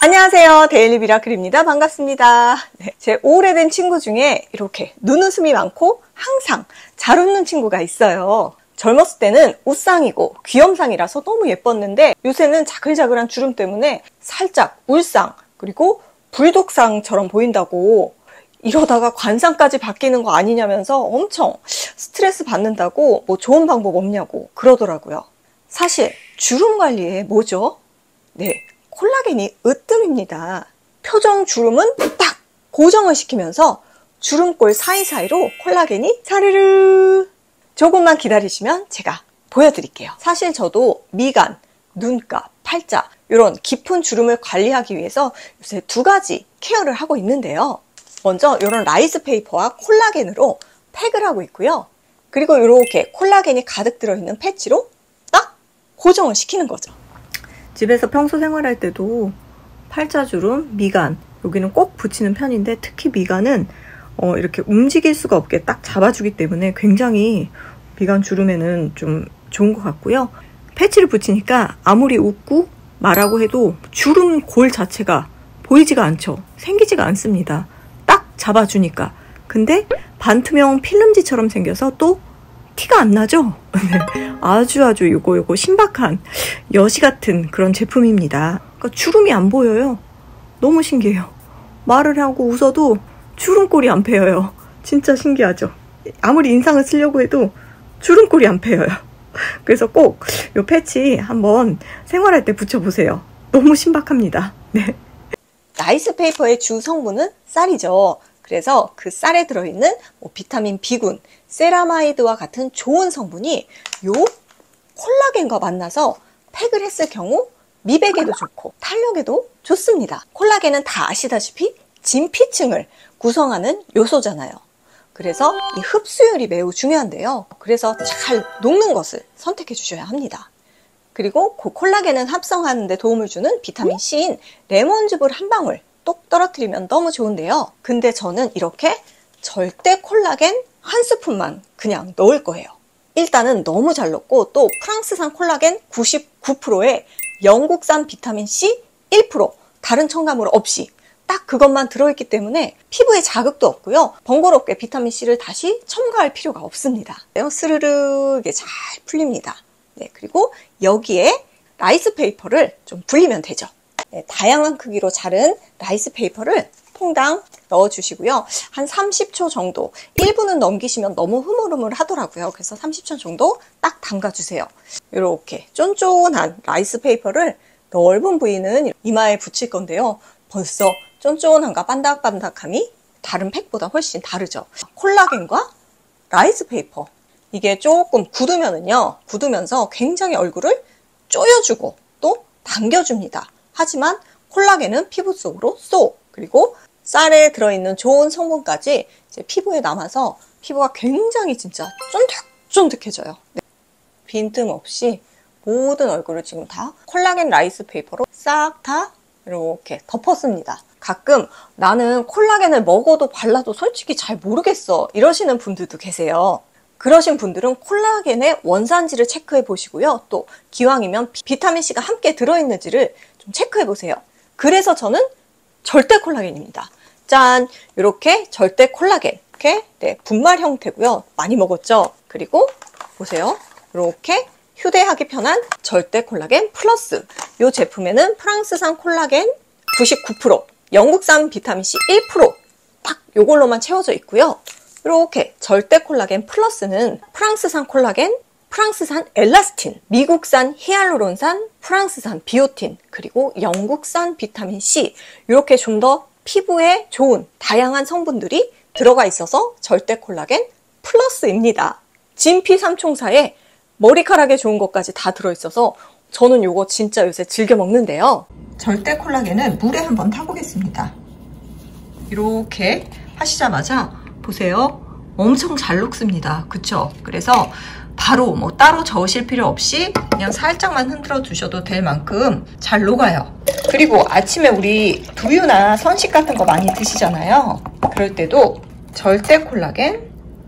안녕하세요. 데일리 미라클입니다. 반갑습니다. 네, 제 오래된 친구 중에 이렇게 눈웃음이 많고 항상 잘 웃는 친구가 있어요. 젊었을 때는 웃상이고 귀염상이라서 너무 예뻤는데 요새는 자글자글한 주름 때문에 살짝 울상 그리고 불독상처럼 보인다고, 이러다가 관상까지 바뀌는 거 아니냐면서 엄청 스트레스 받는다고 뭐 좋은 방법 없냐고 그러더라고요. 사실 주름 관리에 뭐죠? 네, 콜라겐이 으뜸입니다. 표정 주름은 딱 고정을 시키면서 주름골 사이사이로 콜라겐이 사르르. 조금만 기다리시면 제가 보여드릴게요. 사실 저도 미간, 눈가, 팔자 이런 깊은 주름을 관리하기 위해서 요새 두 가지 케어를 하고 있는데요. 먼저 이런 라이스 페이퍼와 콜라겐으로 팩을 하고 있고요. 그리고 이렇게 콜라겐이 가득 들어있는 패치로 딱 고정을 시키는 거죠. 집에서 평소 생활할 때도 팔자주름, 미간 여기는 꼭 붙이는 편인데 특히 미간은 이렇게 움직일 수가 없게 딱 잡아주기 때문에 굉장히 미간 주름에는 좀 좋은 것 같고요. 패치를 붙이니까 아무리 웃고 말하고 해도 주름 골 자체가 보이지가 않죠. 생기지가 않습니다. 딱 잡아주니까. 근데 반투명 필름지처럼 생겨서 또 티가 안 나죠? 네. 아주 요거 신박한 여시 같은 그런 제품입니다. 그러니까 주름이 안 보여요. 너무 신기해요. 말을 하고 웃어도 주름골이 안 패여요. 진짜 신기하죠? 아무리 인상을 쓰려고 해도 주름골이 안 패여요. 그래서 꼭 이 패치 한번 생활할 때 붙여보세요. 너무 신박합니다. 네. 라이스 페이퍼의 주 성분은 쌀이죠. 그래서 그 쌀에 들어있는 비타민 B군, 세라마이드와 같은 좋은 성분이 요 콜라겐과 만나서 팩을 했을 경우 미백에도 좋고 탄력에도 좋습니다. 콜라겐은 다 아시다시피 진피층을 구성하는 요소잖아요. 그래서 이 흡수율이 매우 중요한데요. 그래서 잘 녹는 것을 선택해 주셔야 합니다. 그리고 그 콜라겐을 합성하는 데 도움을 주는 비타민 C인 레몬즙을 한 방울 똑 떨어뜨리면 너무 좋은데요. 근데 저는 이렇게 절대 콜라겐 한 스푼만 그냥 넣을 거예요. 일단은 너무 잘 넣고 또 프랑스산 콜라겐 99%에 영국산 비타민 C 1%, 다른 첨가물 없이 딱 그것만 들어있기 때문에 피부에 자극도 없고요. 번거롭게 비타민 C를 다시 첨가할 필요가 없습니다. 스르르 이게 잘 풀립니다. 네, 그리고 여기에 라이스 페이퍼를 좀 불리면 되죠. 네, 다양한 크기로 자른 라이스 페이퍼를 퐁당 넣어주시고요. 한 30초 정도, 1분은 넘기시면 너무 흐물흐물 하더라고요. 그래서 30초 정도 딱 담가주세요. 이렇게 쫀쫀한 라이스 페이퍼를 넓은 부위는 이마에 붙일 건데요. 벌써 쫀쫀함과 반닥반닥함이 다른 팩보다 훨씬 다르죠. 콜라겐과 라이스 페이퍼, 이게 조금 굳으면서 굉장히 얼굴을 조여주고 또 당겨줍니다. 하지만 콜라겐은 피부 속으로 쏙, 그리고 쌀에 들어있는 좋은 성분까지 이제 피부에 남아서 피부가 굉장히 진짜 쫀득쫀득해져요. 네. 빈틈없이 모든 얼굴을 지금 다 콜라겐 라이스 페이퍼로 싹 다 이렇게 덮었습니다. 가끔 나는 콜라겐을 먹어도 발라도 솔직히 잘 모르겠어 이러시는 분들도 계세요. 그러신 분들은 콜라겐의 원산지를 체크해 보시고요. 또 기왕이면 비타민C가 함께 들어있는지를 좀 체크해 보세요. 그래서 저는 절대 콜라겐입니다. 짠! 이렇게 절대 콜라겐, 이렇게 네, 분말 형태고요. 많이 먹었죠? 그리고 보세요. 이렇게 휴대하기 편한 절대 콜라겐 플러스. 이 제품에는 프랑스산 콜라겐 99%, 영국산 비타민C 1% 딱 요걸로만 채워져 있고요. 이렇게 절대 콜라겐 플러스는 프랑스산 콜라겐, 프랑스산 엘라스틴, 미국산 히알루론산, 프랑스산 비오틴, 그리고 영국산 비타민 C, 이렇게 좀 더 피부에 좋은 다양한 성분들이 들어가 있어서 절대 콜라겐 플러스입니다. 진피 삼총사에 머리카락에 좋은 것까지 다 들어있어서 저는 요거 진짜 요새 즐겨 먹는데요. 절대 콜라겐은 물에 한번 타보겠습니다. 이렇게 하시자마자 보세요. 엄청 잘 녹습니다. 그쵸? 그래서 바로 뭐 따로 저으실 필요 없이 그냥 살짝만 흔들어 주셔도 될 만큼 잘 녹아요. 그리고 아침에 우리 두유나 선식 같은 거 많이 드시잖아요. 그럴 때도 절대 콜라겐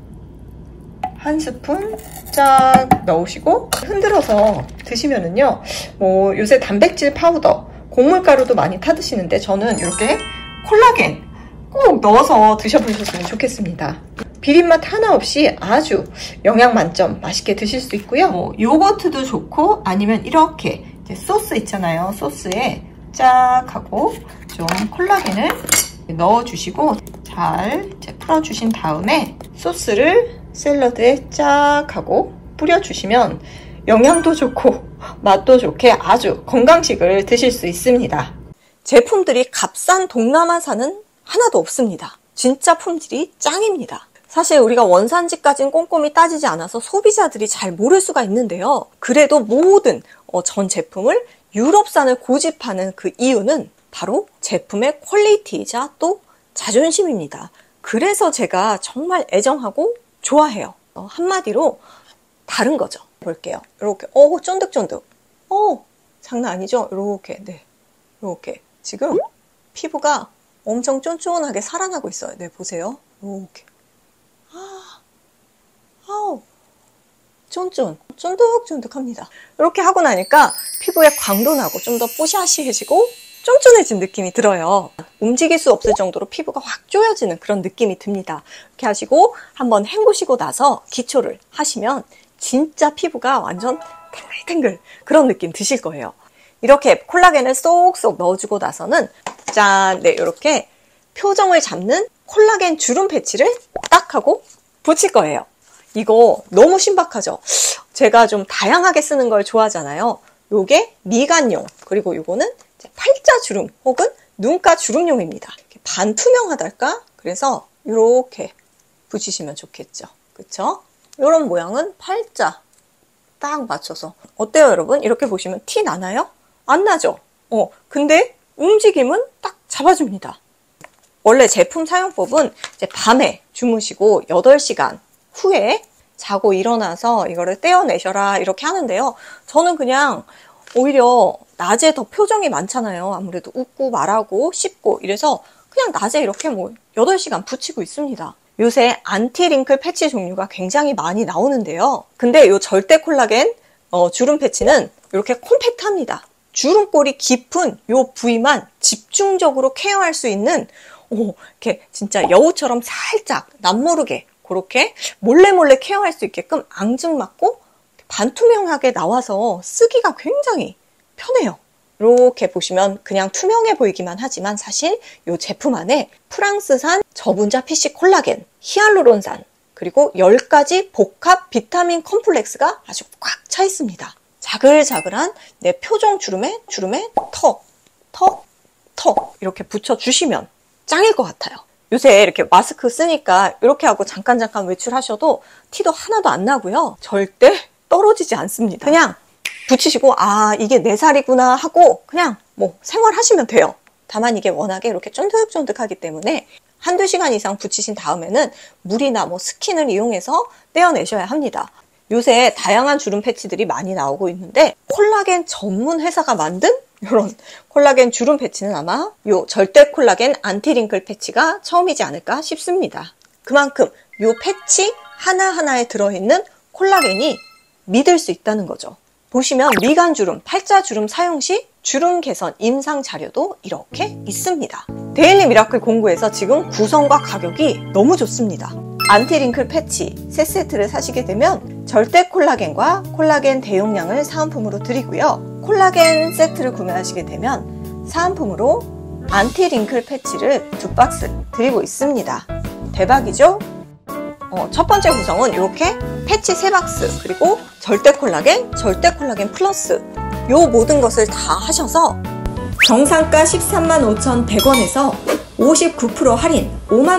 한 스푼 쫙 넣으시고 흔들어서 드시면은요, 뭐 요새 단백질 파우더, 곡물가루도 많이 타 드시는데 저는 이렇게 콜라겐 꼭 넣어서 드셔보셨으면 좋겠습니다. 비린맛 하나 없이 아주 영양 만점 맛있게 드실 수 있고요. 요거트도 좋고 아니면 이렇게 이제 소스 있잖아요. 소스에 쫙 하고 좀 콜라겐을 넣어주시고 잘 이제 풀어주신 다음에 소스를 샐러드에 쫙 하고 뿌려주시면 영양도 좋고 맛도 좋게 아주 건강식을 드실 수 있습니다. 제품들이 값싼 동남아산은 하나도 없습니다. 진짜 품질이 짱입니다. 사실 우리가 원산지까지는 꼼꼼히 따지지 않아서 소비자들이 잘 모를 수가 있는데요. 그래도 모든 전 제품을 유럽산을 고집하는 그 이유는 바로 제품의 퀄리티이자 또 자존심입니다. 그래서 제가 정말 애정하고 좋아해요. 한마디로 다른 거죠. 볼게요. 이렇게 쫀득쫀득. 장난 아니죠? 이렇게 네, 이렇게 지금 피부가 엄청 쫀쫀하게 살아나고 있어요. 네, 보세요. 이렇게 쫀득쫀득합니다. 이렇게 하고 나니까 피부에 광도 나고 좀 더 뽀샤시해지고 쫀쫀해진 느낌이 들어요. 움직일 수 없을 정도로 피부가 확 쪼여지는 그런 느낌이 듭니다. 이렇게 하시고 한번 헹구시고 나서 기초를 하시면 진짜 피부가 완전 탱글탱글 그런 느낌 드실 거예요. 이렇게 콜라겐을 쏙쏙 넣어주고 나서는 짠! 네, 이렇게 표정을 잡는 콜라겐 주름 패치를 딱 하고 붙일 거예요. 이거 너무 신박하죠? 제가 좀 다양하게 쓰는 걸 좋아하잖아요. 요게 미간용, 그리고 요거는 팔자 주름 혹은 눈가 주름용입니다. 반투명하달까? 그래서 이렇게 붙이시면 좋겠죠. 그쵸? 이런 모양은 팔자 딱 맞춰서. 어때요, 여러분? 이렇게 보시면 티 나나요? 안 나죠? 근데 움직임은 딱 잡아줍니다. 원래 제품 사용법은 이제 밤에 주무시고 8시간 후에 자고 일어나서 이거를 떼어내셔라 이렇게 하는데요. 저는 그냥 오히려 낮에 더 표정이 많잖아요. 아무래도 웃고 말하고 씹고 이래서 그냥 낮에 이렇게 8시간 붙이고 있습니다. 요새 안티링클 패치 종류가 굉장히 많이 나오는데요. 근데 이 절대 콜라겐 주름 패치는 이렇게 콤팩트합니다. 주름골이 깊은 이 부위만 집중적으로 케어할 수 있는 이렇게 진짜 여우처럼 살짝 남모르게 그렇게 몰래 케어할 수 있게끔 앙증맞고 반투명하게 나와서 쓰기가 굉장히 편해요. 이렇게 보시면 그냥 투명해 보이기만 하지만 사실 이 제품 안에 프랑스산 저분자 PC 콜라겐, 히알루론산, 그리고 10가지 복합 비타민 컴플렉스가 아주 꽉 차 있습니다. 자글자글한 내 표정 주름에 턱 이렇게 붙여주시면 짱일 것 같아요. 요새 이렇게 마스크 쓰니까 이렇게 하고 잠깐 외출하셔도 티도 하나도 안 나고요. 절대 떨어지지 않습니다. 그냥 붙이시고 이게 내 살이구나 하고 그냥 생활하시면 돼요. 다만 이게 워낙에 이렇게 쫀득쫀득하기 때문에 한두 시간 이상 붙이신 다음에는 물이나 스킨을 이용해서 떼어내셔야 합니다. 요새 다양한 주름 패치들이 많이 나오고 있는데 콜라겐 전문 회사가 만든 이런 콜라겐 주름 패치는 아마 요 절대 콜라겐 안티링클 패치가 처음이지 않을까 싶습니다. 그만큼 요 패치 하나하나에 들어있는 콜라겐이 믿을 수 있다는 거죠. 보시면 미간주름, 팔자주름 사용 시 주름 개선 임상 자료도 이렇게 있습니다. 데일리 미라클 공구에서 지금 구성과 가격이 너무 좋습니다. 안티링클 패치 세 세트를 사시게 되면 절대 콜라겐과 콜라겐 대용량을 사은품으로 드리고요. 콜라겐 세트를 구매하시게 되면 사은품으로 안티링클 패치를 2박스 드리고 있습니다. 대박이죠? 첫 번째 구성은 이렇게 패치 3박스 그리고 절대 콜라겐 플러스 요 모든 것을 다 하셔서 정상가 135,100원에서 59% 할인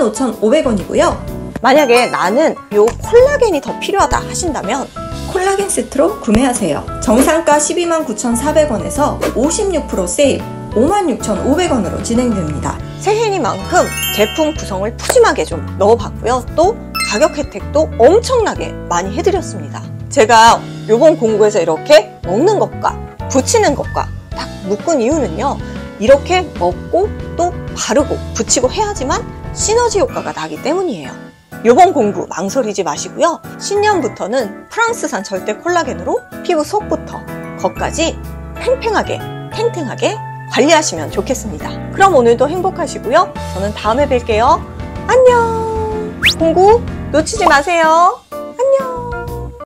55,500원이고요. 만약에 나는 요 콜라겐이 더 필요하다 하신다면 콜라겐 세트로 구매하세요. 정상가 129,400원에서 56% 세일 56,500원으로 진행됩니다. 새해니만큼 제품 구성을 푸짐하게 좀 넣어봤고요. 또 가격 혜택도 엄청나게 많이 해드렸습니다. 제가 요번 공구에서 이렇게 먹는 것과 붙이는 것과 딱 묶은 이유는요. 이렇게 먹고 또 바르고 붙이고 해야지만 시너지 효과가 나기 때문이에요. 요번 공구 망설이지 마시고요. 신년부터는 프랑스산 절대 콜라겐으로 피부 속부터 겉까지 팽팽하게 탱탱하게 관리하시면 좋겠습니다. 그럼 오늘도 행복하시고요. 저는 다음에 뵐게요. 안녕. 공부 놓치지 마세요.